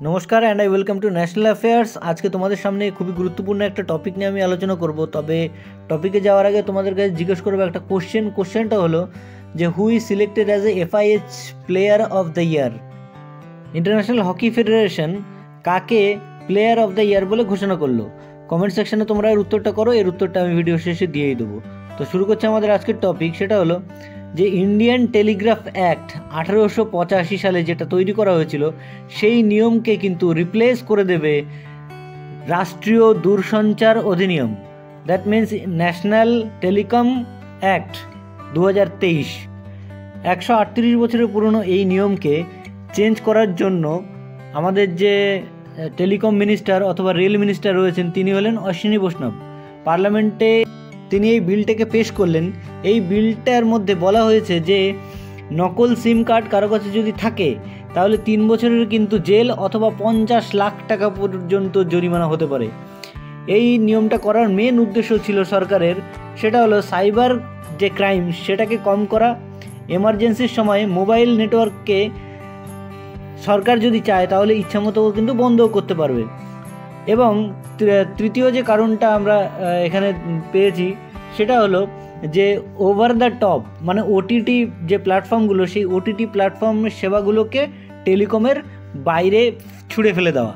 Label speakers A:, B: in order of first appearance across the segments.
A: নমস্কার and I welcome to national affairs. আজকে তোমাদের সামনে খুবই গুরুত্বপূর্ণ একটা টপিক নিয়ে আমি আলোচনা করব। তবে টপিকে যাওয়ার আগে তোমাদের কাছে জিজ্ঞেস করবো একটা কোশ্চেনটা হলো যে who is selected as a FIH player of the year. International hockey federation কাকে প্লেয়ার অফ দ্য ইয়ার বলে ঘোষণা করলো? কমেন্ট সেকশনে তোমরা এর উত্তরটা করো, এর উত্তরটা আমি ভিডিও শেষে দিয়েই দেবো। তো শুরু করছি আমাদের আজকের টপিক, সেটা হলো যে ইন্ডিয়ান টেলিগ্রাফ অ্যাক্ট 1885 সালে যেটা তৈরি করা হয়েছিল সেই নিয়মকে কিন্তু রিপ্লেস করে দেবে Rashtriya Dursanchar Adhiniyam, that means national telecom act 2023। 138 বছরের পুরনো এই নিয়মকে চেঞ্জ করার জন্য আমাদের যে টেলিকম মিনিস্টার অথবা রেল মিনিস্টার রয়েছেন তিনি হলেন অশ্বিনী বৈষ্ণব। পার্লামেন্টে তিনি এই বিলটাকে পেশ করলেন। এই বিলটার মধ্যে বলা হয়েছে যে নকল সিম কার্ড কারো কাছে যদি থাকে তাহলে 3 বছরের কিন্তু জেল অথবা 50 লাখ টাকা পর্যন্ত জরিমানা হতে পারে। এই নিয়মটা করার মেন উদ্দেশ্য ছিল সরকারের, সেটা হলো সাইবার যে ক্রাইম সেটাকে কম করা। এমার্জেন্সির সময় মোবাইল নেটওয়ার্ককে সরকার যদি চায় তাহলে ইচ্ছামতো কিন্তু বন্ধও করতে পারবে। এবং তৃতীয় যে কারণটা আমরা এখানে পেয়েছি সেটা হলো যে ওভার দ্য টপ মানে OTT যে প্ল্যাটফর্মগুলো সেই OTT প্ল্যাটফর্মের সেবাগুলোকে টেলিকমের বাইরে ছুঁড়ে ফেলে দেওয়া।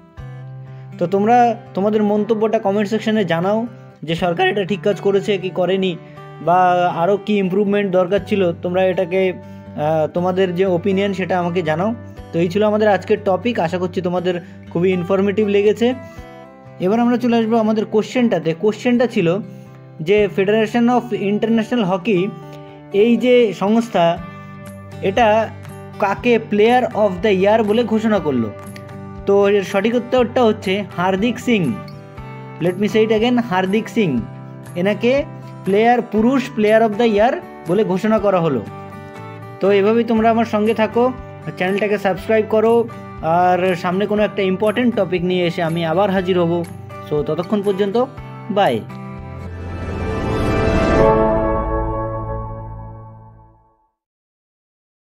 A: তো তোমরা তোমাদের মন্তব্যটা কমেন্ট সেকশনে জানাও যে সরকার এটা ঠিক কাজ করেছে কি করেনি, বা আরও কি ইমপ্রুভমেন্ট দরকার ছিল। তোমরা এটাকে তোমাদের যে ওপিনিয়ন সেটা আমাকে জানাও। তো এই ছিল আমাদের আজকের টপিক, আশা করছি তোমাদের খুবই ইনফরমেটিভ লেগেছে। এবার আমরা চলে আসবো আমাদের কোশ্চেনটাতে। কোশ্চেনটা ছিল যে ফেডারেশন অফ ইন্টারন্যাশনাল হকি এই যে সংস্থা এটা কাকে প্লেয়ার অফ দ্য ইয়ার বলে ঘোষণা করলো? তো এর সঠিক উত্তরটা হচ্ছে Hardik Singh. Let me say it again, Hardik Singh. এনাকে পুরুষ প্লেয়ার অফ দ্য ইয়ার বলে ঘোষণা করা হলো। তো এভাবেই তোমরা আমার সঙ্গে থাকো, চ্যানেলটাকে সাবস্ক্রাইব করো, আর সামনে কোনো একটা ইম্পর্টেন্ট টপিক নিয়ে এসে আমি আবার হাজির হব। সো ততক্ষণ পর্যন্ত বাই।